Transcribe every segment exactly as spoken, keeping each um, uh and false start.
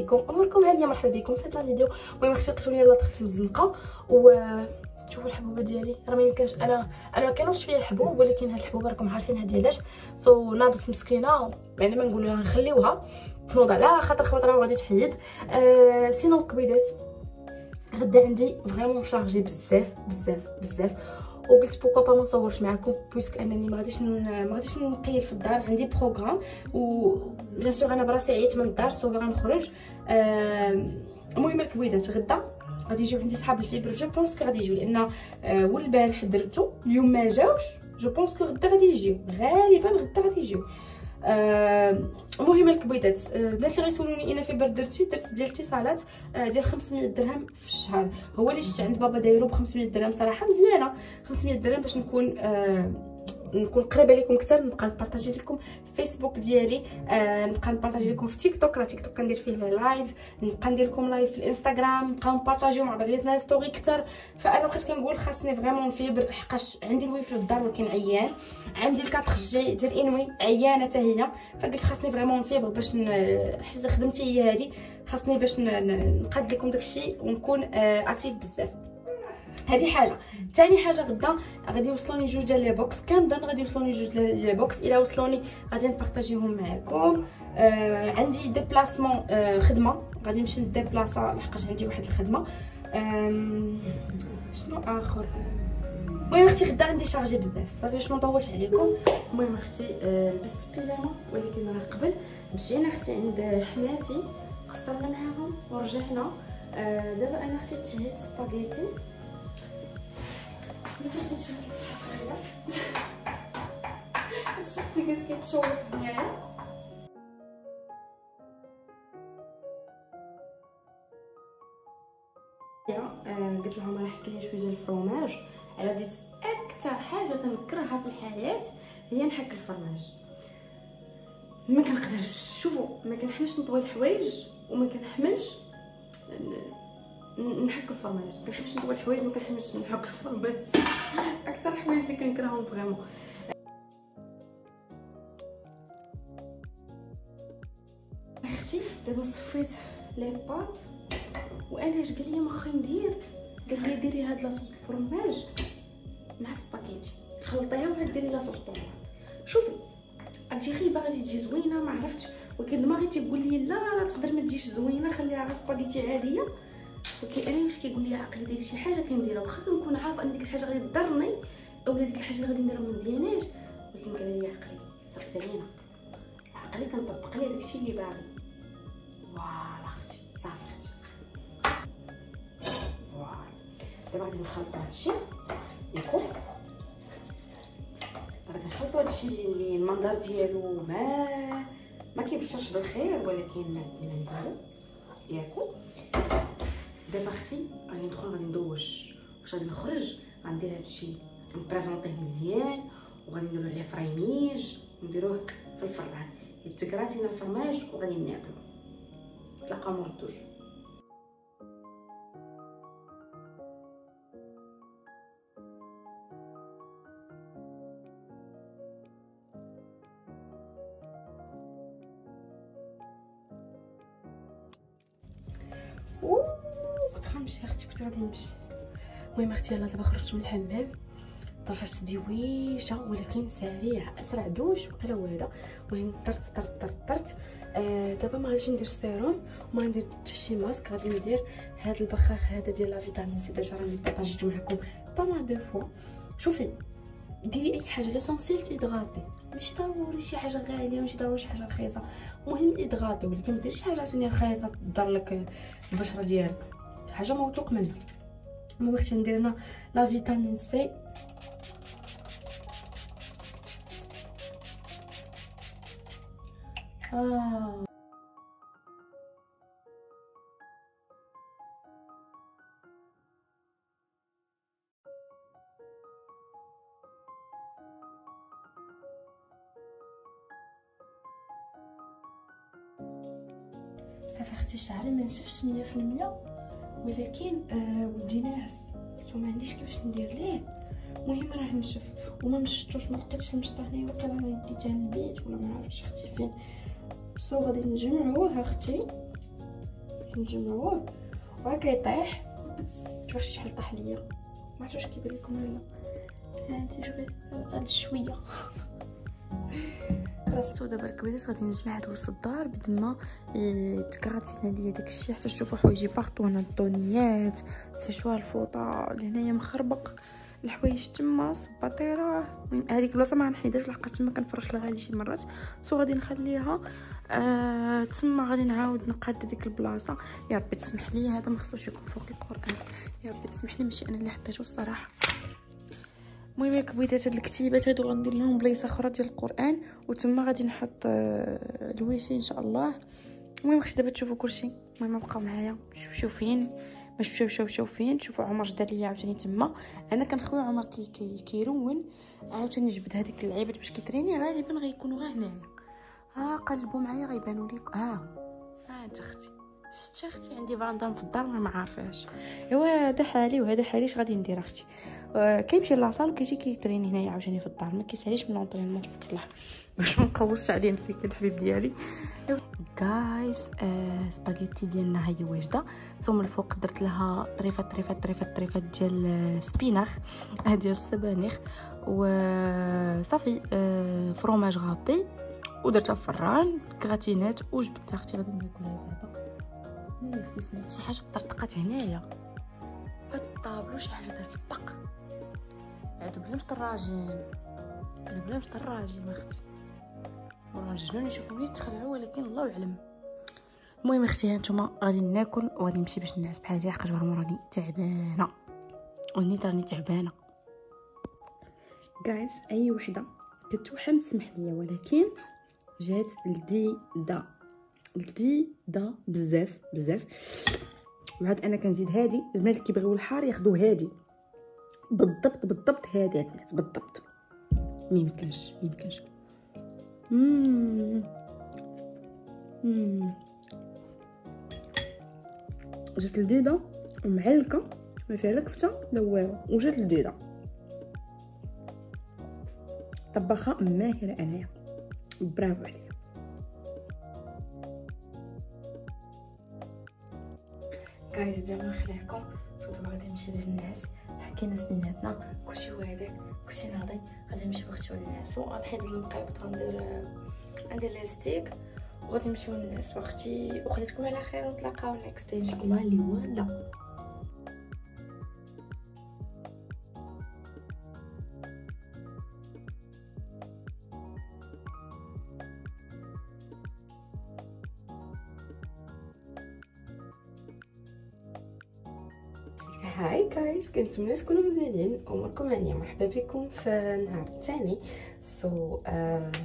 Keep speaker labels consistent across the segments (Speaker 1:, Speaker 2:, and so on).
Speaker 1: عليكم، اموركم هانيه، مرحبا بكم في هذا الفيديو. المهم اختي لقيتوني يلاه دخلت من الزنقه و شوفوا الحبوبه ديالي راه ما يمكنش. انا انا ما كانوش فيا الحبوب، ولكن هاد الحبوبه راكم عارفينها ديالاش. سو so, ناضت مسكينه، يعني ما نقولوها نخليوها تنوض على خاطر خاطر راه غادي تحيد. آه سينو الكبيدات غدا عندي فريمون شارجي بزاف بزاف بزاف، وقلت بوكو با ما نصورش معكم بويسك انني ما غاديش ما غاديش نقيل في الدار، عندي بروغرام و بيان سور انا براسي عييت من الدار سو باغا نخرج. المهم آه الكبيدات غدا غادي يجيو عندي صحاب الفيبر، جو بونس كو غادي يجيو لان آه والبارح درتو اليوم ما جاوش، جو بونس كو غدا غادي يجيو، غالبا غدا غادي يجيو. المهم آه الكبيدات البنات اللي غيسولوني انا فيبر درتي، درت ديال اتصالات آه ديال خمسمية درهم في الشهر. هو اللي شفت عند بابا دايرو ب خمسمية درهم، صراحه مزيانه خمسمية درهم باش نكون آه نكون قريبه لكم اكثر، نبقى نبارطاجي لكم فيسبوك ديالي، آه نبقى نبارطاجي لكم في تيك توك، راه تيك توك كندير فيه لايف، نبقى ندير لكم لايف في الانستغرام، نبقاو نبارطاجيو مع بعضياتنا ستوري اكثر. فانا بقيت كنقول خاصني فريمون فيبر، حقاش عندي الوي في الدار ولكن عيان، عندي الكاتخ جي ديال انوي عيانه حتى هي، فقلت خاصني فريمون فيبر باش حيت خدمتي هي هذه، خاصني باش نقاد لكم داكشي ونكون آه اكتيف بزاف. هذه حاجه. ثاني حاجه غدا غادي يوصلوني جوج ديال لي بوكس، كنظن غادي يوصلوني جوج ديال لي بوكس، الا وصلوني غادي نبارطاجيهم معكم. آه عندي ديبلاسمون آه خدمه، غادي نمشي نديبلاصا لحقاش عندي واحد الخدمه. آه شنو اخر؟ المهم اختي غدا عندي شارجي بزاف، صافي باش ما نطولش عليكم. المهم اختي آه لبست بيجامه، ولكن راه قبل مشينا اختي عند حماتي، قصرنا معاهم ورجعنا. آه دابا انا اختي تشهيت سباغيتي، بغيتي اختي تشهيت هادشي اختي كاس كيتشوق معايا. آه قلت لهم راه حكي لي شويه ديال الفرomاج، على بديت اكثر حاجه تنكرهها في الحياه هي نحك الفرماج، ما كنقدرش. شوفوا ما كنحملش نطوي الحوايج وما كنحملش نحك الفرماج، ما كنحبش نطوي الحوايج، ما كنحبش نحك الفرماج اكثر حوايج اللي كنكرههم فريمون. اختي دابا صفيت لي باط، وانا اش قال لي ما خاي ندير، قال لي ديري هاد لاصوص الفرماج مع سباغيتي، خلطيها وعاد ديري لاصوص طوماط. شوفي انت خايبه غادي تجي زوينه ما عرفتش، ولكن دماغي تيقول لي لا راه تقدر ما تجيش زوينه، خليها غير سباغيتي عاديه. ولكن انا واش كيقول لي عقلي ديري شي حاجه كنديرها، واخا كنكون عارفه ان ديك الحاجه غادي تضرني اولا ديك الحاجه اللي غادي نديرها مزياناش، ولكن قال لي عقلي صافي سالينا، عقلي كنطبق ليه داكشي اللي باغي. فوالا اختي صافي اختي فوالا. دابا غادي نخلطو هادشي ياكو، غادي نخلطو هادشي اللي المنظر ديالو ما ما كيبشرش بالخير، ولكن ما عندنا نديرو ياكو. دابا اختي غادي ندخل غادي ندوش واش غادي نخرج، غندير هادشي نبريزونطيه مزيان وغادي نديرو عليه فريميج ونديروه في الفران، يتكراتينا الفرماج وغادي ناكلو. نتلاقاو مور الدوش. كنت غنمشي اختي، كنت غادي نمشي. المهم اختي يلاه دابا خرجت من الحمام، طلعت دويشه ولكن سريعه، اسرع دوش بقى هو هذا. المهم طرت طرت طرت طرت. آه دابا ما غاديش ندير السيروم وما ندير حتى شي ماسك، غادي ندير هذا البخاخ هذا ديال لا فيتامين سي، ديجا راني بارطاجيتو معكم با مال دو فوا. شوفي ديري اي حاجه ليسونسيال تيدغاطي، ماشي ضروري شي حاجه غاليه، ماشي ضروري شي حاجه رخيصه، المهم ادغاطي، ولكن ما ديريش حاجه عاوتاني رخيصه تضر لك البشره ديالك، حاجه موثوق منها. المهم اختي ندير هنا لا فيتامين سي، اه صافي اختي شعري ما نشفش مية في المية، ولكن آه ودي ناعس سو ما عنديش كيفاش ندير ليه. المهم راه نشف وما مشطوش، ما لقيتش المشطه هنايا، وقيلا انا ديتها للبيت ولا ما عرفتش اختي فين. سو غادي نجمعوه اختي كنجمعوه وهكا يطيح. شوف شحال طاح ليا، ما عرفتش واش كيبان لكم ولا لا. ها انت شوفي هاد شويه خلاص. دابا الكويدات غادي نجمع هاد وسط الدار بد ما تكراتينا ليا داكشي حتى تشوفوا حوايجي بارطو. هنا الدونيات سيشوار الفوطه لهنايا مخربق، الحوايج تما السباطيره. المهم هذيك البلاصه ما غنحيدهاش لحقاش تما كنفرش لها شي مرات، سو غادي نخليها آه تما. غادي نعاود نقاد ديك البلاصه. يا ربي تسمح لي، هذا ما خصوش يكون فوق القران. يا ربي تسمح لي، ماشي انا اللي حطيته الصراحه. المهم ياك بغيتات هاد الكتيبات هادو غندير لهم بلايصه اخرى ديال القران، وتما غادي نحط آه الويفي ان شاء الله. المهم خص دابا تشوفوا كلشي. المهم بقاو معايا شوف شوفين باش تمشيو شوف شوفين. شوفوا عمر جدا ليا عاوتاني تما. انا كنخوي عمر كي كي كيرون عاوتاني جبد هذيك اللعيبات باش كيتريني غالبا غيكونوا غير هنايا. ها قلبوا معايا غيبانوا ليك. ها ها انت اختي شتي اختي عندي فاندام في الدار ما عارفاش. ايوا هذا حالي وهذا حالي. اش غادي ندير اختي؟ آه كيمشي لاصال وكيجي كيتريني هنايا عاوتاني في الدار. ما كيساليش من لونطرينمون تبارك الله باش ما نقوصش عليه مسكين الحبيب ديالي. جايز آه سباغيتي ديالنا هي واجده. ثم الفوق درت لها طريفه طريفه طريفه طريفه ديال سبيناخ ديال السبانخ وصافي. آه فروماج غابي ودرتها في الفران كراتينات وجبدتها. اختي غادي ناكلها دابا. ملي اختي سمعت شي حاجه طرطقات هنايا هاد الطابلو، شي حاجه تطبق. عاد بلا مش الراجيم بلا مش الراجيم اختي. وراه جنون يشوفوا لي تخلعوا، ولكن الله اعلم. المهم اختي هانتوما غادي ناكل وغادي نمشي باش نعس بحال هادي لحقاش راني تعبانه ونيت راني تعبانه. جايز اي وحده كتوحم تسمح ليا، ولكن جات لذيذه لذيذه بزاف بزاف. وعاد انا كنزيد هادي. البنات اللي كيبغيو الحار ياخذوا هادي بالضبط بالضبط. هادي البنات بالضبط ما يمكنش ما يمكنش. امم امم جات لذيذه ومعلكه ما فيها لا كفته لا والو، وجات لذيذه. طباخه ماهره انايا، برافو عليا. جايز بلا ما نخلعكم صوت غادي نمشي باش نعس. حكينا سنيناتنا كلشي هو هذاك كلشي ناضي. غادي نمشي بوختي ونعسو. غنحيد المقيبط غندير غندير لاستيك وغادي نمشيو نعسو اختي. وخليتكم على خير ونتلاقاو نيكست ان شاء الله اللي هو لا. هاي جايز كنتمنى تكونوا مزيانين اموركم هانيه. مرحبا بكم في النهار الثاني. سو so,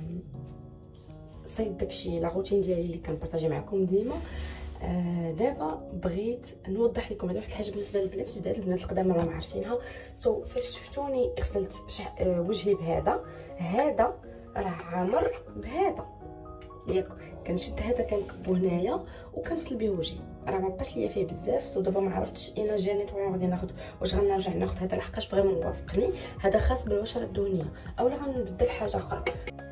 Speaker 1: صايب داكشي لا روتين ديالي اللي كنبارطاجي معكم ديما. آه دابا بغيت نوضح لكم على واحد الحاجه بالنسبه للبنات جداد. البنات القدامى راهم عارفينها. سو so, فاش شفتوني غسلت شع... آه وجهي بهذا هذا راه عامر بهذا ياك. كنشد هذا كنكبو هنايا وكنغسل به وجهي. راه ما بقاش ليا فيه بزاف. سو دابا ما عرفتش الا جانيت وانا غادي ناخذ واش غنرجع ناخذ هذا لحقاش فريمون وافقني. هذا خاص بالبشره الدهنيه اولا غنبدل حاجه اخرى.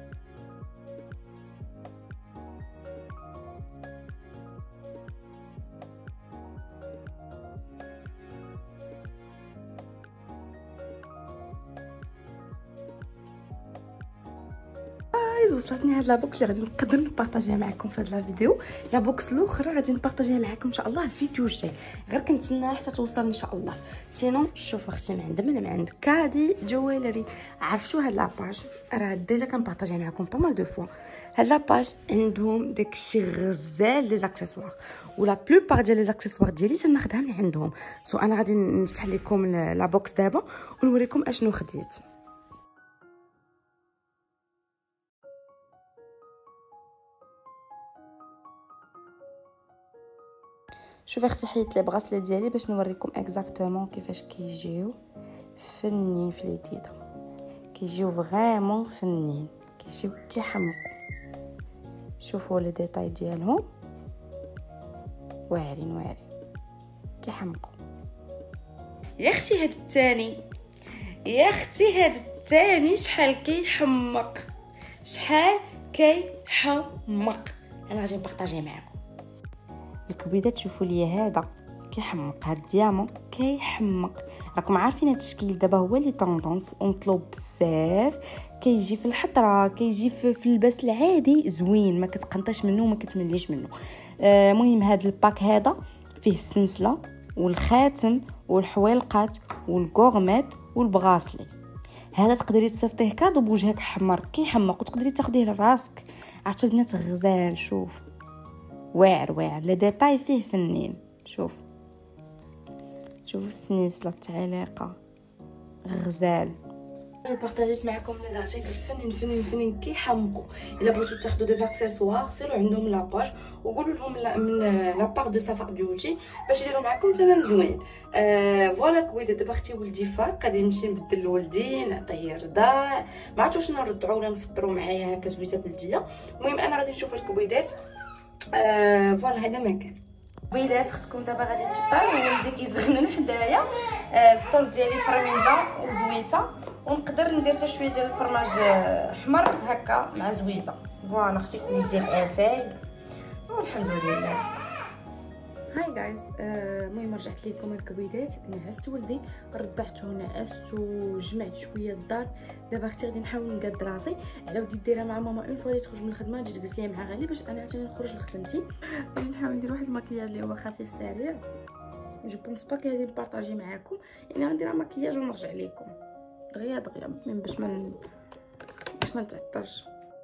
Speaker 1: وصلتني هاد لابوكس اللي غادي نقدر نبارطاجيها معكم في هاد لا فيديو. لابوكس الاخرى غادي نبارطاجيها معكم ان شاء الله في الفيديو الجاي. غير كنتسناها حتى توصل ان شاء الله. سينو شوف اختي من عند من عند كادي جويلري. عرفتوا هاد لاباج راه ديجا كنبارطاجيها معكم با مال دو فوا. هاد لاباج عندهم داكشي غزال لي زاكسيسوار ولا بلوبار ديال لي زاكسيسوار ديالي تناخذها من عندهم. سو انا غادي نفتح لكم لابوكس دابا ونوريكم اشنو خديت. شوف اختي حيت لي بغاسلي ديالي باش نوريكم اكزاكتومون كيفاش كيجيو فنين في اليديده. كيجيو فريمون فنين كيجيو كيحمقوا. شوفوا لي ديتاي ديالهم واعرين واعرين كيحمقوا. يا اختي هاد الثاني يا اختي هاد الثاني شحال كيحمق شحال كيحمق. انا غادي نبارطاجيه معكم.
Speaker 2: الكبيدات. شوفوا لي هذا كيحمق، هاد الديامون كيحمق. راكم عارفين هاد التشكيل دابا هو اللي طوندونس ومطلوب بزاف، كيجي في الحضره، كيجي في, في اللباس العادي زوين، ما كتقنطش منه وما كتمليش منه. المهم آه هاد الباك هذا فيه السلسله والخاتم والحويلقات والكورميت والبغاسلي. هذا تقدري تصيفطيه كادو بوجهك حمر كيحمق، وتقدري تاخديه لراسك. عرفتوا البنات غزال، شوف واعر واعر، لا ديتاي فيه فنين. شوف شوفوا السنيسله التعليقه غزال.
Speaker 1: بارطاجيت معكم لي زارتيكل فنين فنين فنين كيحمقوا. الا بغيتو تاخذوا دي اكسسوار سيروا عندهم لاباج وقولوا لهم من لابار دو صفاء بيوتي باش يديروا معكم ثمن زوين. آه فوالا كويده. دابا اختي ولدي فاق، غادي نمشي نبدل لولدي نعطيه رضاع، ما عرفتش واش نرضعوا ولا نفطروا معايا هكا زويته بلديه. المهم انا غادي نشوف الكبيدات. آه فوالا هذا مكان
Speaker 2: بيدات. اختكم دابا غادي تفطر وولدي كيزغنن حدايا. آه الفطور ديالي فرميجه وزويته، ونقدر ندير حتى شويه ديال الفرماج احمر هكا مع زويته. فوالا اختي كويس ديال اتاي والحمد لله. هاي جايز، المهم آه رجعت لكم الكبيدات. نعست ولدي رضعته نعست وجمعت شويه الدار. دابا اختي غادي نحاول نقاد راسي على ودي ديرها مع ماما اون فوا تخرج من الخدمه تجي تجلس ليا مع غالي باش انا عاوتاني نخرج لخدمتي. غادي نحاول ندير واحد المكياج اللي هو خفيف سريع. جو بونس با كي غادي نبارطاجي معاكم، يعني غندير مكياج ونرجع لكم دغيا دغيا من باش ما باش ما نتعطلش.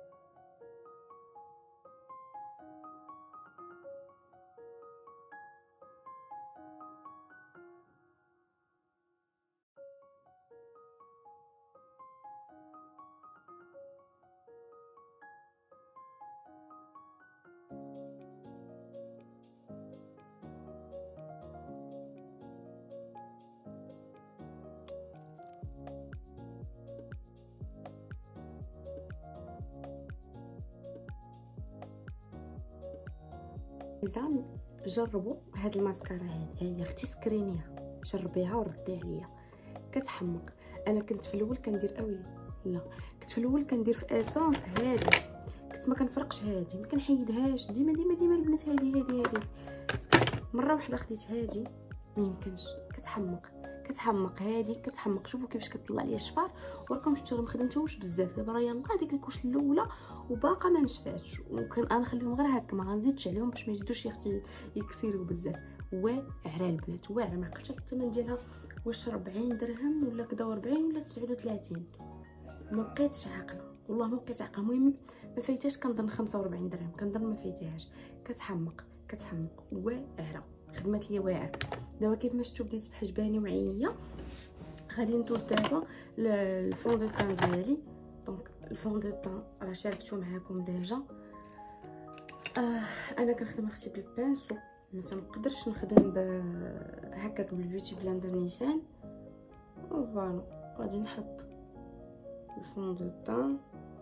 Speaker 3: زعما جربوا هاد الماسكارا هادي، هي اختي سكرينيها جربيها وردي عليا كتحمق. انا كنت في الاول كندير اوي لا كنت في الاول كندير في اسونس هادي، كنت ما كنفرقش هادي ما كنحيدهاش ديما ديما ديما البنات هادي هادي هادي. مره واحده خديت هادي ما يمكنش كتحمق كتحمق هادي كتحمق. شوفوا كيفاش كتطلع ليا الشفار، وراكم شفتوا ما خدمتوش بزاف. دابا راه يلاه هذيك الكوش الاولى وباقا ما نشفاتش، وكان انا نخليهم غير هكا ما غنزيدش عليهم باش ما يزيدوش يختي يكسروا بزاف. واعره البنات واعره، ما عقلتش الثمن ديالها واش أربعين درهم ولا كدا أربعين ولا تسعة وثلاثين، ما بقيتش عاقله والله ما بقيت عاقله. المهم ما فايتاش كنظن خمسة وأربعين درهم، كنظن ما فايتهاش. كتحمق كتحمق واعره، خدمات ليا واعر. دابا كيف ما شفتوا بديت بحجباني وعينيا. غادي ندوز دابا للفون دو طان ديالي. دونك الفون دو طان راه شاركتو معاكم ديجا. آه انا كنخدم اختي بالبانسو، ما تنقدرش نخدم ب هكاك بالبيوتي بلاندر نيشان. فوالا غادي نحط الفون دو طان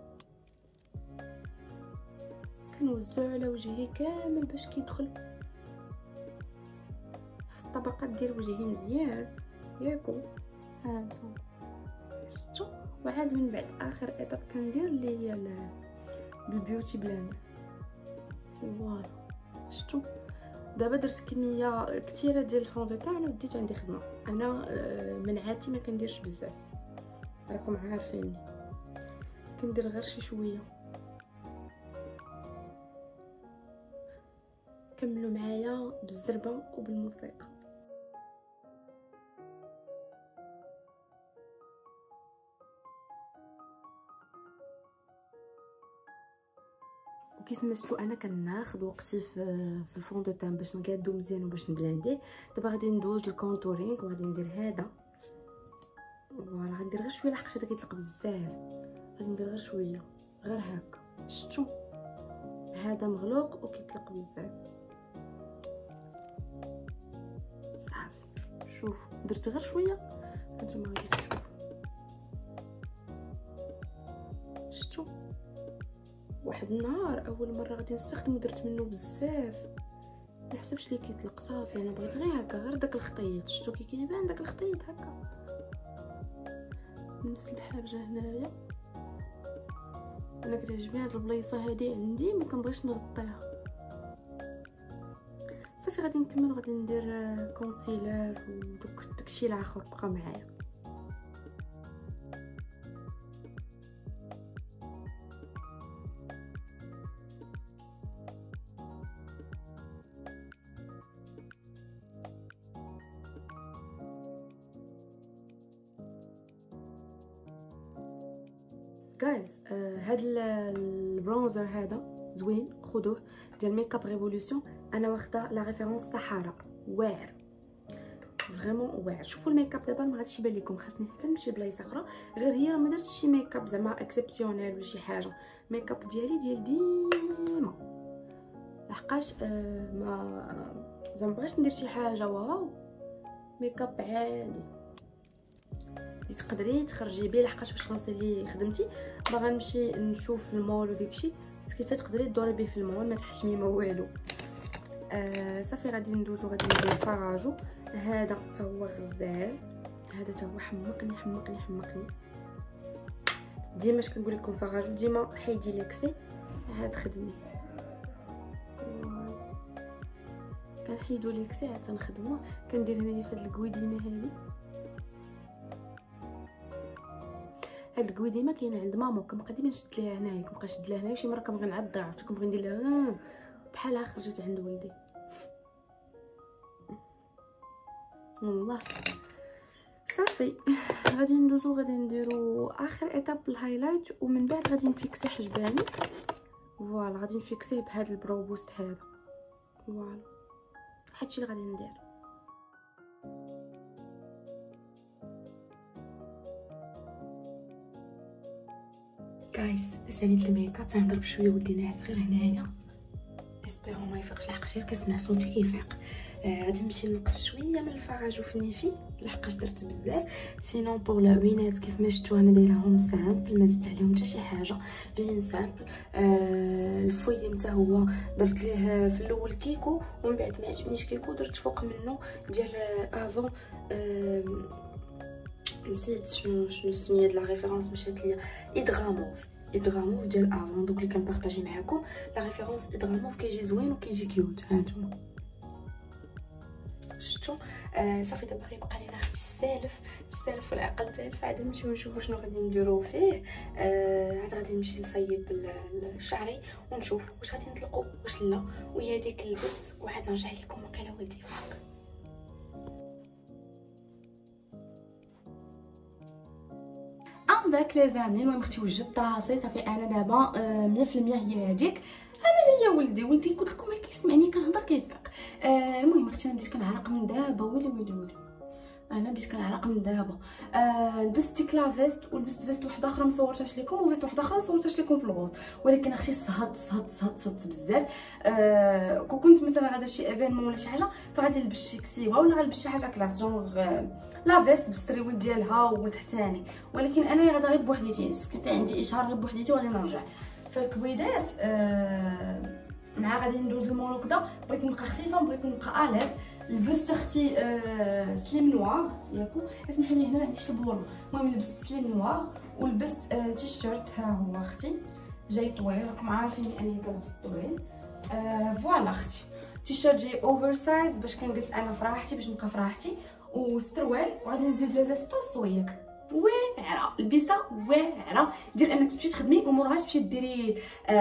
Speaker 3: كنوزعو على وجهي كامل باش كيدخل في الطبقات ديال وجهي مزيان ياكو. هانتوما شفتوا. وعاد من بعد اخر ايطاب كندير اللي هي بالبيوتي بلاندر. فوالا شفتوا. دابا درت كميه كثيره ديال الفون دو طان وديت عندي خدمه. انا منعاتي ما كنديرش بزاف راكم عارفين، كندير غير شي شويه. كملوا معايا بالزربه وبالموسيقى. وكيف ما شفتوا انا كناخذ وقتي في في الفون دو طان باش نقادو مزيان وباش نبلانديه. دابا غادي ندوز للكونتورينغ وغادي ندير هذا. فوالا غندير غير شويه لحقاش هذا كيطلق بزاف، غادي ندير غير شويه غير هكا. شفتوا هذا مغلوق وكيطلق بزاف. صافي شوفوا درت غير شويه هانتوما غادي تشوفوا. شفتوا واحد النهار اول مره غادي نستخدمو درت منه بزاف ما حسبش لي كيطلق. صافي انا بغيت غير هكا غير داك الخطيط. شفتوا كي كيبان داك الخطيط هكا. نفس الحاجه هنايا انا كتعجبني هاد البليصه هادي عندي ما كنبغيش نغطيها. صافي غادي نكمل، غادي ندير كونسيلر ودوك داكشي الاخر بقى معايا. جايز هاد البرونزر هذا زوين، خذوه ديال ميك اب ريفولوشن. انا واخده لا ريفيرونس سحاره، واعر فريمون واعر. شوفوا الميك اب دابا ما غاديش يبان لكم، خاصني حتى نمشي بلايص اخرى، غير هي راه ما درتش شي ميك اب زعما اكسبسيونيل ولا شي حاجه. ميك اب ديالي ديال ديما، لحقاش آه ما زعما بغيتش ندير شي حاجه واو، ميك اب عادي اللي تقدري تخرجي بيه. لحقاش فاش غنسالي خدمتي باغا نمشي نشوف المول وداكشي، بس كيفاش تقدري تدوري به في المول ما تحشمي ما والو. آه صافي غادي ندوزو، غادي ندير فراجو. هذا حتى هو غزال، هذا حتى هو حمقني حمقني حمقني. ديما اش كنقول لكم فراجو ديما حيدي ليكسي، عاد خدمي كنحيدو ليكسي عاد تنخدموه. كندير هنايا في هاد الكويديمه هذه، هاد الكويديمه كاينه عند ماما، كنبقى ديما نشد ليها هنايا، كنبقى نشد ليها هنايا، شي مره كنبغي نعضها حتى كنبغي ندير لها بحالها خرجت عند ولدي والله. صافي غادي ندوزو، غادي نديرو اخر ايتاب الهايلايت، ومن بعد غادي نفيكسي حجباني. فوالا غادي نفيكسيه بهذا البرو بوست هذا. فوالا هادشي اللي غادي ندير. جايز ساليت الميك اب، تنهضر بشويه ولدي ناعس غير هنايا، اسبيرون ما يفيقش لحقاش غير كنسمع صوتي كيفيق. آه غادي نمشي نقص شويه من الفراج في نيفي لحقاش درت بزاف. سينون بور لوينات كيف ما شفتوا انا دايرهم سامبل، ما زدت عليهم حتى شي حاجه، جايين سامبل. آه الفويم حتى هو درت ليه في الاول كيكو، ومن بعد ما عجبنيش كيكو درت فوق منه ديال افون. آه نسيت شنو شنو سميت لا ريفيرونس مشات ليا، ادغاموف ادغاموف ديال افون. دوك اللي كنبارطاجي معكم لا ريفيرونس ادغاموف، كيجي زوين وكيجي كيوت. هانتوما شفتوا. آه صافي دابا غيبقى لينا اختي السالف السالف والعقل تالف. عاد نمشيو نشوفوا شنو غادي نديرو فيه. آه عاد غادي نمشي نصيب شعري ونشوف واش غادي نطلقوا واش لا، وهي ديك نلبس وعاد نرجع لكم وقيله ولدي فوق. ام باك لي زامي. المهم اختي وجدت راسي صافي، انا دابا مية في المية هي هذيك. انا جايه ولدي ولدي قلت لكم ما كيسمعني كنهضر كيفيق. آه المهم اختي انا بديت كنعرق من دابا، ويلي ويلي ويلي انا بديت كنعرق من دابا. آه لبست كلافيست ولبست فيست واحده اخرى ما صورتهاش لكم، وفيست واحده اخرى ما صورتهاش لكم في الغوص، ولكن اختي صهد صهد صهد صهد بزاف. آه كون كنت مثلا غادا شي ايفينمون ولا شي حاجه فغادي نلبس شي كسيوه ولا غنلبس شي حاجه كلاس جونغ لا فيست بالستريول ديالها والتحتاني، ولكن انا غادا غير بوحديتي، كيف عندي اشهار غير بوحديتي وغادي نرجع. فالكويدات آه مع غادي ندوز المول وكذا، بغيت نبقى خفيفه بغيت نبقى اليز. لبست اختي آه سليم نوار ياكو، اسمحوا لي هنا ما عنديش البولو. المهم لبست سليم نوار ولبست آه تيشيرت، ها هو اختي جاي طويل، راكم عارفين انني كنلبس طويل. آه فوالا اختي تيشيرت جاي اوفر سايز باش كنجلس انا في راحتي، باش نبقى في راحتي، وستروال. وغادي نزيد لي زيسباس وياك واعره، البسه واعره ديال انك تمشي تخدمي وموراها تمشي ديري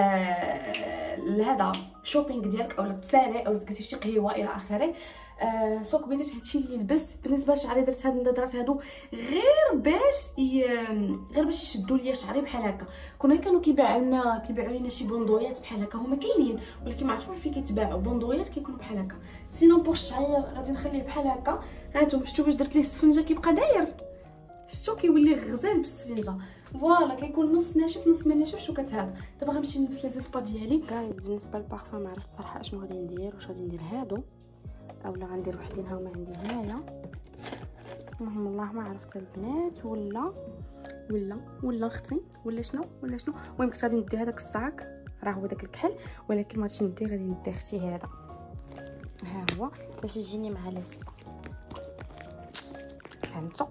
Speaker 3: آه لهذا شوبينغ ديالك، اولا تسالي اولا تجلسي في شي قهيوه الى اخره. آه سوق بديت هادشي اللي لبست. بالنسبه لشعري درت هاد النظارات هادو غير باش ي... غير باش يشدوا ليا شعري بحال هكا. كنا كانوا كيبيعوا لنا كيبيعوا لنا شي بوندويات بحال هكا، هما كاينين ولكن ما عرفتش فين كيتباعوا بوندويات كيكونوا بحال هكا. سينون بور الشعير غادي نخليه بحال هكا. هانتوما شفتوا باش درت ليه السفنجه كيبقى داير، شفتوا كيولي غزال بالسفنجه. فوالا كيكون نص ناشف نص ما ناشفش وكتهاب. دابا غنمشي نلبس لي زيسبا ديالي. جايز بالنسبه للبارفان ما عرفت صراحه اشنو غادي ندير، واش غادي ندير هادو اولا غندير وحدين ها هما عندي هنايا. المهم والله ما عرفت البنات ولا ولا ولا اختي ولا شنو ولا شنو. المهم كنت غادي ندي هذاك الصاك، راه هو داك الكحل، ولكن ما غاديش ندي، غادي ندي اختي هذا ها هو باش يجيني مع لاسبا. فهمتوا؟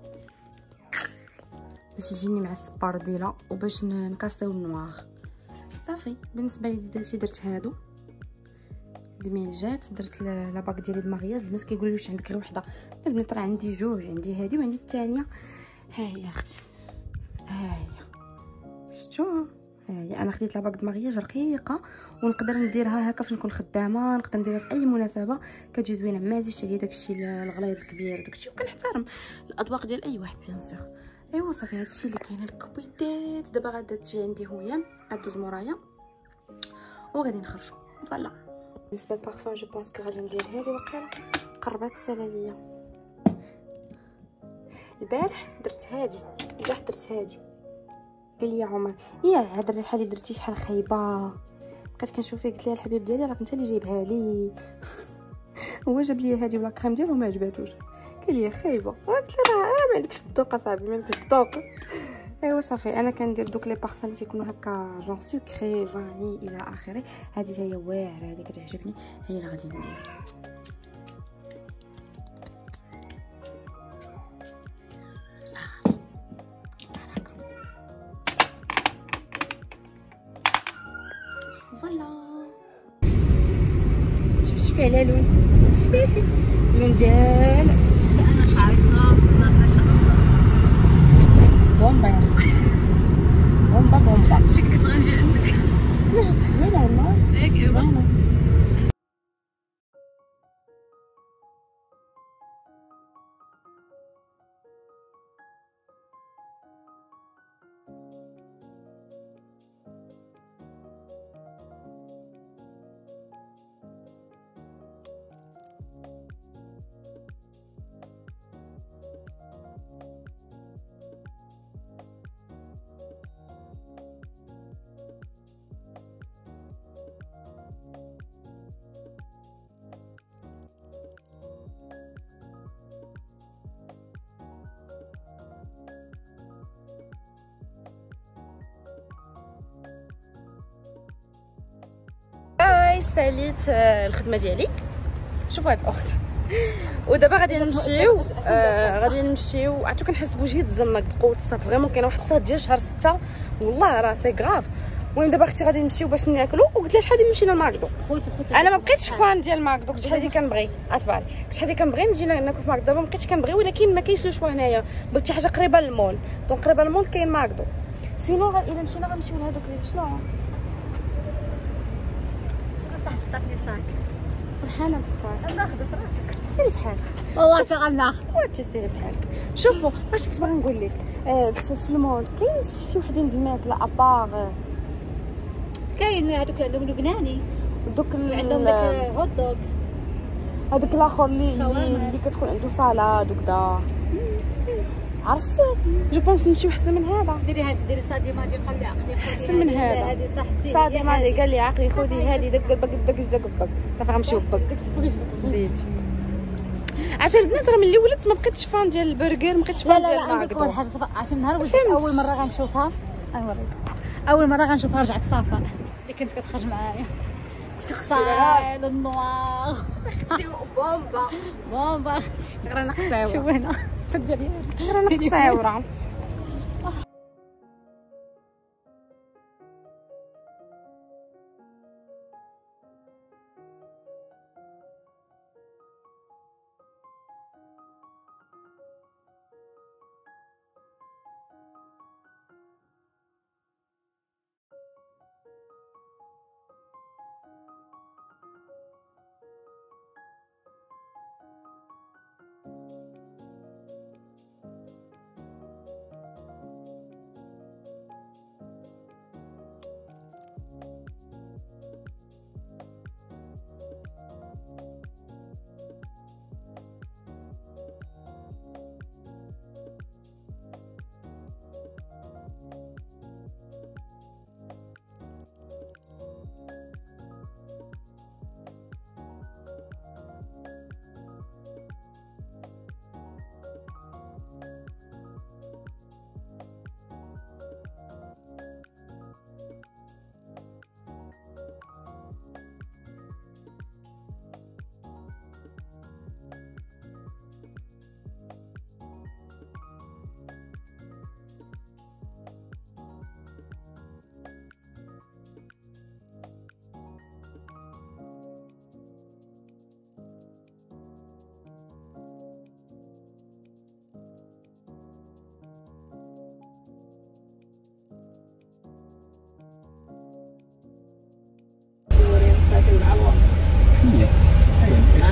Speaker 3: باش يجيني مع السبارديلا وباش نكاسيو النواغ. صافي بالنسبه لي دلتي درت هادو دميل جات درت لا باك ديالي د مارياج. البنات كيقولوا لي واش عندك غير وحده؟ البنات راه عندي جوج، عندي هذه وعندي الثانيه. ها هي اختي، ها هي شفتوا، ها هي انا خديت لا باك د مارياج رقيقه ونقدر نديرها هكا فين نكون خدامه، نقدر نديرها في اي مناسبه كتجي زوينه. ما زيدش عليا داكشي الغليظ الكبير داكشي، وكنحترم الاذواق ديال اي واحد بيان سور. ايوا صافي هادشي اللي كاين الكويتات. دابا غادا تجي عندي هيام غدوز مورايا وغادي نخرجوا فوالا. بالنسبه للبارفان جو بونس كو غادي ندير هذه وقيله قربات تسالى ليا. البارح درت هادي، البارح درت هادي قال لي عمر يا هاد الريحه اللي درتي شحال خايبه. بقيت كنشوف فيه قلت لها الحبيب ديالي راك انت اللي جايبها لي. هو جاب لي هادي ولا كريم ديالو ما عجباتوش، قال لي خايبه. قلت له راه ما عندكش الذوق اصاحبي، ما عندكش الذوق. ايوا صافي انا كندير دوك لي بارفان اللي تيكونوا هكا جون سكري فاني الى اخره. هذه هي واعره، هذه كتعجبني، هي اللي غادي ندير. صافي بركه فوالا. شوف شوفي على لون، سمعتي اللون ديال
Speaker 1: شوفي انا شعري والله ما شاء الله
Speaker 3: بومبا يا اختي، بومبا بومبا.
Speaker 1: شي كتغنجي عندك.
Speaker 3: لا جاتك زوينه والله،
Speaker 1: ياك
Speaker 3: زوينه. ساليت الخدمه ديالي. شوفوا هاد الاخت. ودابا غادي نمشيو آه غادي نمشيو. عرفتو كنحس بوجهي تزنق بقوه الصاد فريمون. كاينه واحد الصاد ديال شهر ستة والله راه سي غراف. المهم دابا اختي غادي نمشيو باش ناكلو. وقلت لها شحال هادي مشينا لماكدو. خوتي خوتي انا ما بقيتش فان ديال ماكدو. شحال هادي كنبغي اصبر شحال هادي كنبغي نجي ناكل في ماكدو. دابا ما بقيتش كنبغي ولكن ما كاينش لو شوا هنايا. بغيت شي حاجه قريبه للمول دونك قريبه للمول كاين ماكدو. سينو الا مشينا غنمشيو لهادوك اللي شنو
Speaker 1: صح عطاتني صاك
Speaker 3: فرحانه بالصاك.
Speaker 1: ناخذ في راسك
Speaker 3: سيري في حالك
Speaker 1: والله تا غناخذ
Speaker 3: وانت سيري في حالك. شوفوا واش كنت باغي نقول لك آه في, في المول كاين شي وحدين د الماكله ابار.
Speaker 1: كاين هذوك اللي عندهم لبناني
Speaker 3: دوك
Speaker 1: عندهم داك هوت دوغ.
Speaker 3: هذاك الاخر اللي اللي كتكون عنده سالاد وكذا عرفتي. جو بونس نمشيو حسن من هذا.
Speaker 1: ديري هذه ديري سادي ماجي قال لي عقلي خذي
Speaker 3: حسن من هذا.
Speaker 1: هذه صاحبتي
Speaker 3: سادي ماجي قال لي عقلي خذي هذه داك داك داك داك داك صافي غنمشيو بك زيد. عرفتي البنات راه ملي ولدت ما بقيتش فان ديال البرجر ما بقيتش فان ديال
Speaker 1: الماكدو. لا لا حاجه صافي عرفتي من نهار ولدت
Speaker 3: فهمت.
Speaker 1: اول مره غنشوفها غنوريك. اول مره غنشوفها رجعت صافا اللي كنت كتخرج معايا ستايل النوار. شوفي اختي بومبا بومبا اختي رانا قصاوره. شوف هنا شد عليا
Speaker 3: رانا قصاوره.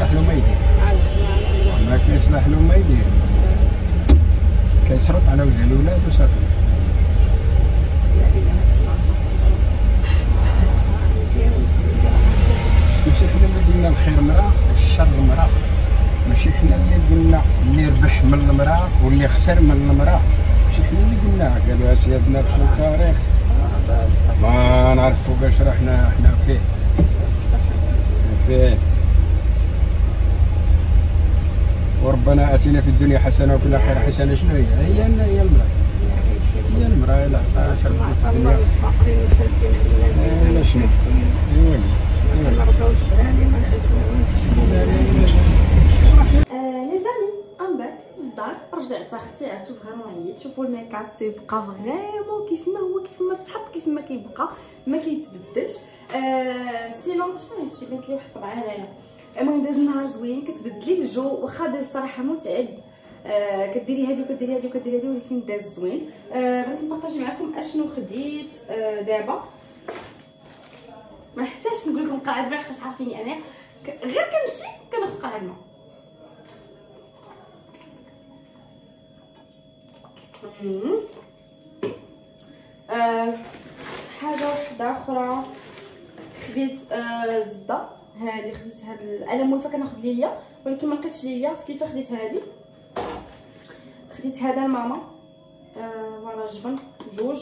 Speaker 4: يصلح له ما يدير، ما كيصلح له ما يدير، كيشرط على وجه الاولاد وصافي. ماشي حنا اللي قلنا الخير مراه والشر مراه، ماشي حنا اللي قلنا اللي ربح من المراه واللي خسر من المراه، ماشي حنا اللي قلناها، قالوها سيادنا في التاريخ. ما نعرفوا باش رحنا حنا فيه فيه. وربنا اتينا في الدنيا حسنه وفي الاخره حسنه. شنو هي؟ هي هي المراه، هي المراه. لا شرفت في الدنيا لا شنو ايوا
Speaker 3: لي زامي ام باك للدار. رجعت اختي عرفتو فريمون عييت. شوفوا الميك اب تيبقى فريمون كيف ما هو، كيف ما تحط كيف ما كيبقى، ما كيتبدلش. آه سينو شنو هادشي بنت لي واحد الطبعه هنايا. المهم داز النهار زوين، كتبدلي الجو واخا داز الصراحه متعب. آه كديري هادي وكديري هادي وكديري هادي ولكن داز زوين. آه بغيت نبارطاجي معكم اشنو خديت آه دابا. ما حتاش نقول لكم قاعد بحال واش عارفيني انا غير كنمشي كناخذ قاعد الماء. آه حاجه وحده اخرى خديت آه زبده. هذه خديت هاد ال... انا مولفه كناخذ ليا ولكن ما لقيتش ليا كيف خديت هذه. خديت هذا الماما آه ورا جبن جوج.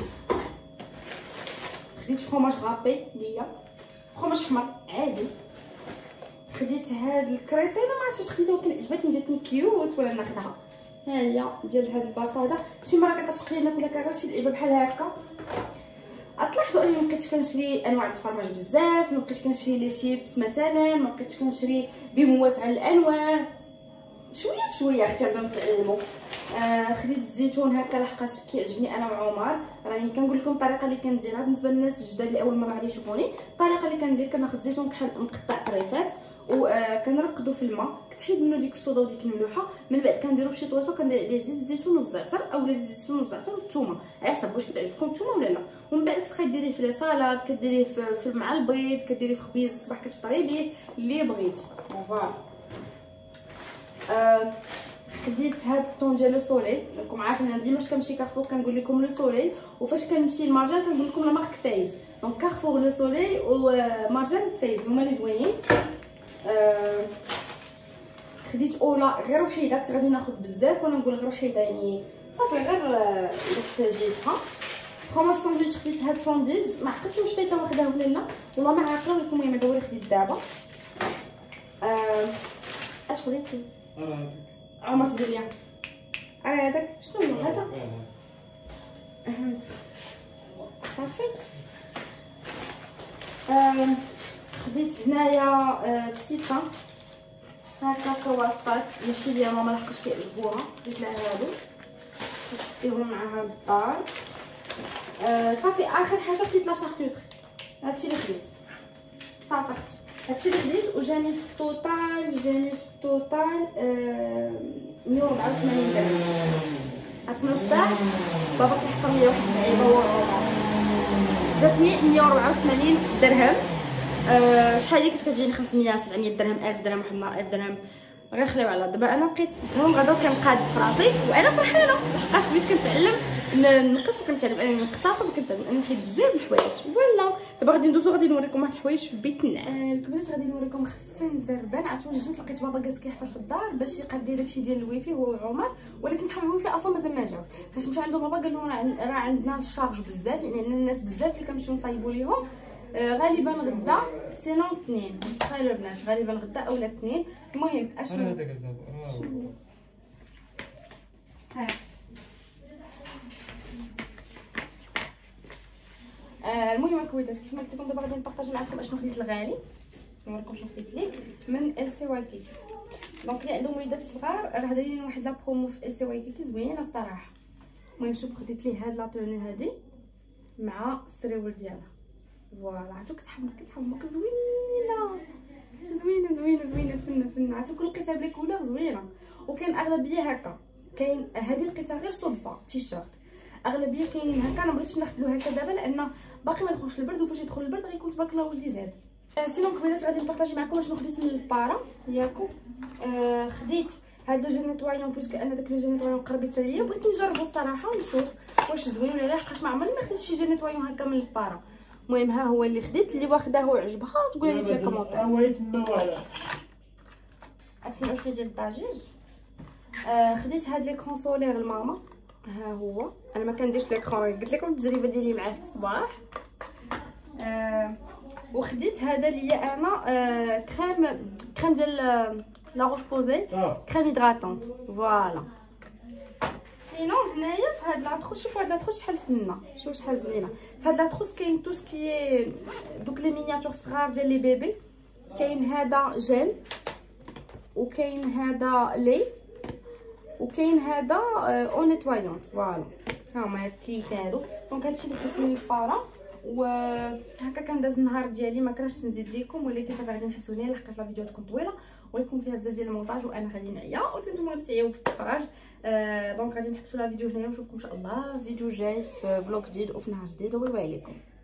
Speaker 3: خديت فرماج غابي ليا، فرماج حمر عادي. خديت هاد الكريطينه ما عرفتش خديتها ولكن عجبتني، جاتني كيوت ولا ناخذها. ها هي ديال هاد الباسطه هذا. شي مره كتعشق لينا ولا كرا شي لعيبه بحال هكا. تلاحظوا اني ما بقيتش كنشري انواع الفرماج بزاف، ما بقيتش كنشري لي شيبس مثلا، ما بقيتش كنشري بموات على الانواع، شويه بشويه اختي عندنا نتعلموا. آه خديت الزيتون هكا لحقاش كيعجبني انا وعمر. راني كنقول لكم الطريقه اللي كنديرها بالنسبه للناس الجداد اللي اول مره غادي يشوفوني. الطريقه اللي كندير كناخذ الزيتون كحل مقطع طريفات وكنرقدو في الماء، كتحيد منه ديك الصودا وديك الملوحه. من بعد كنديرو في شي طويصه كندير عليه زيت الزيتون والزعتر اولا زيت الزيتون والزعتر والثومه على حسب واش كتعجبكم الثومه ولا لا. ومن بعد كتديريه في لي سالاد، كديريه في, في مع البيض، كديريه في خبيز الصباح كتفطري به اللي بغيتي. فوالا آه خديت هاد الطون ديال لو سولي. راكم عارفين انا ديما كنمشي كارفور كنقول لكم لو سولي، وفاش كنمشي لمارجان كنقول لكم لا مارك فايز. دونك كارفور لو سولي ومارجان فايز هما اللي زوينين. آه خديت اولا غير وحيده، كنت غادي ناخذ بزاف وانا نقول غير وحيده يعني صافي غير الا احتاجيتها. فرماج ساندويتش خديت هاد فونديز، ما عقلتش واش فايته واخداه ولا لا والله ما عاقله، ولكن المهم هذا هو اللي خديت دابا. آه اش بغيتي؟
Speaker 5: راه
Speaker 3: عمر تدير ليا راه هذاك شنو هو هذا؟ صافي. آه خديت هنايا آه بتيتا هكا كرواسات ماشي ليا ماما لحقاش كيعجبوها، خديت لها هادو نديهم معاها للدار. آه صافي اخر حاجه خديت لا شاركوتري. هادشي اللي خديت صافي اختي، هادشي اللي خديت. وجاني في التوتال جاني في التوتال آه مية وربعة وثمانين درهم. غتسمعوا صباح بابا كيحفر ليا واحد اللعيبه والرومان، جاتني مية وربعة وثمانين درهم. أه شحال هي كانت كتجيني خمسمية سبعمية درهم ألف درهم واحد النهار ألف درهم غير خليو على دابا. انا بقيت المهم غدا كنقاد في راسي وانا فرحانه لحقاش بغيت كنتعلم نقص وكنتعلم انني نقتصد وكنتعلم انني نحيد بزاف د الحوايج. فوالا دابا غادي ندوزو غادي نوريكم واحد الحوايج في البيت النعاس. آه الكبدات غادي نوريكم خفان زربان. عرفتوا جيت لقيت بابا جالس كيحفر في الدار باش يقاد داكشي ديال الويفي هو وعمر، ولكن صحاب الويفي اصلا مازال ما جاوش. فاش مشى عندهم بابا قال لهم راه عندنا الشارج بزاف، يعني الناس بزاف اللي كنمشيو نصايبوا ليهم. آه غالبا غدا سينو اثنين، تخيلوا البنات غالبا غدا اولا اثنين. المهم اشنو
Speaker 5: هذاك الزبر
Speaker 3: ها آه المهم الكويتات كيف ما قلت لكم دابا غادي نبارطاجي معكم اشنو خديت الغالي، نوريكم شنو خديت ليه من ال سي واي كيكي. دونك اللي عندهم وليدات صغار راه دايرين واحد لا برومو في ال سي واي كيكي زوينه الصراحه. المهم شوفوا خديت ليه هاد لا طونو هادي مع السريول ديالها. فوالا عرفتو كتحمق كتحمق زوينه زوينه زوينه زوينه فن فن. عرفتو كل قطعه بلا كولور زوينه، وكان اغلبيه هكا. كاين هذه القطعه غير صدفه تيشيرت، اغلبيه كاينين هكا. انا مبغيتش ناخذ له هكا دابا لان باقي ما دخلش البرد، وفاش يدخل البرد غيكون تبارك الله ولدي زاد. سينو قبيلات غادي نبارطاجي معكم شنو خديت من البارا ياكو. آه خديت هاد لو جيل نيتوايون بويسكو انا داك لو جيل نيتوايون قربت عليا، بغيت نجربو الصراحه ونشوف واش زوين ولا لا، حقاش ما عمرني ما خديت شي جيل نيتوايون هكا من البارا. المهم ها هو اللي خديت، اللي واخداه وعجبها تقول لي في الكومونتير.
Speaker 5: هو يتما ولا
Speaker 3: غتسمعوا شويه ديال الضجيج. آه خديت هاد ليكرون سولير لماما، ها هو انا ما كنديرش ليكرون، قلت لكم التجربه ديالي معاه في الصباح. آه وخديت هذا اللي انا آه كريم كريم ديال لا روش بوزي، كريم هيدراتونط فوالا. سينو هنايا في هاد لاطروس، شوفوا هاد لاطروس شحال فنه، شوفوا شحال زوينه. في هاد لاطروس كاين تو سكي دوك لي مينياتور صغار ديال لي بيبي، كاين هذا جيل وكاين هذا لي وكاين هذا او نيتوايونط فوالا. ها هما هاد الثلاثه هادو. دونك هادشي اللي خديت من البارا، وهكا كنداز النهار ديالي. ما كرهتش نزيد لكم، ولكن صافي غادي نحبسوا هنا لحقاش لا فيديو تكون طويله ويكون فيها بزاف ديال المونتاج وانا غادي نعيا وانتم غادي تعياو في الفراج. آه دونك غادي نحبسوا لا فيديو هنايا ونشوفكم ان شاء الله فيديو جاي في فلوق جديد وفي نهار جديد. وباي باي عليكم.